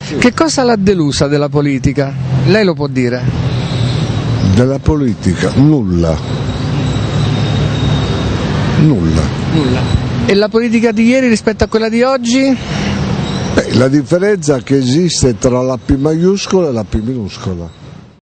Che cosa l'ha delusa della politica? Lei lo può dire. Della politica? Nulla. E la politica di ieri rispetto a quella di oggi? La differenza che esiste tra la P maiuscola e la P minuscola.